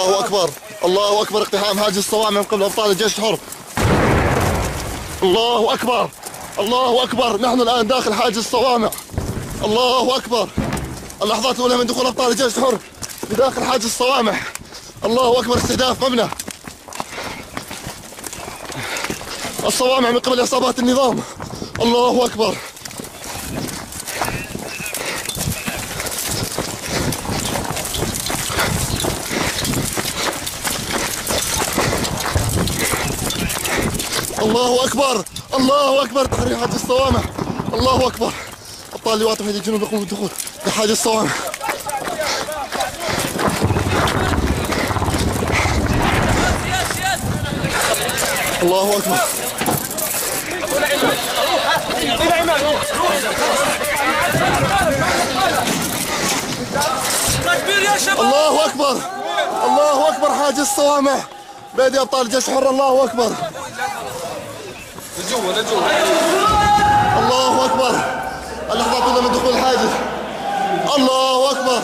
الله أكبر، الله أكبر. اقتحام حاجز الصوامع من قبل أبطال الجيش الحر. الله أكبر، الله أكبر. نحن الآن داخل حاجز الصوامع. الله أكبر. اللحظات الأولى من دخول أبطال الجيش الحر بداخل حاجز الصوامع. الله أكبر. استهداف مبنى الصوامع من قبل عصابات النظام. الله أكبر. الله أكبر، الله أكبر. تحرير حاجز الصوامع. الله أكبر. أبطال لواء تمهيد الجنوب يقومون بالدخول لحاجز الصوامع. الله أكبر. الله أكبر، الله أكبر. حاجز الصوامع بيدي أبطال الجيش الحر. الله أكبر، الله أكبر. اللحظات الأولى من دخول الحاجز. الله أكبر،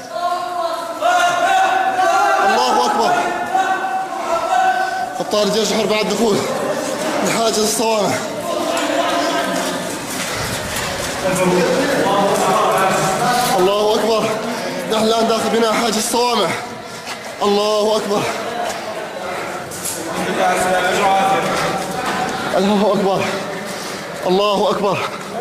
الله أكبر. أبطال الجيش الحر بعد دخول لحاجز الصوامع. الله أكبر. نحن الآن داخل بناء حاجز الصوامع. الله أكبر، الله أكبر، الله أكبر.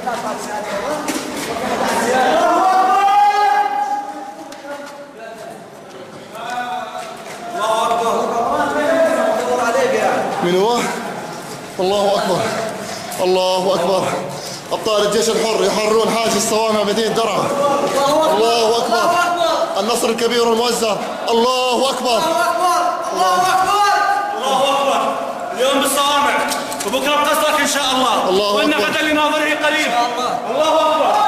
من هو؟ الله أكبر، الله أكبر. أبطال الجيش الحر يحررون حاجز الصوامع مدينة درعا. الله أكبر. النصر الكبير الموزع. الله أكبر، الله أكبر، الله أكبر. اليوم بالصوامع وبكرة بقصرك إن شاء الله، وإن غدا لناظره قريب. الله أكبر.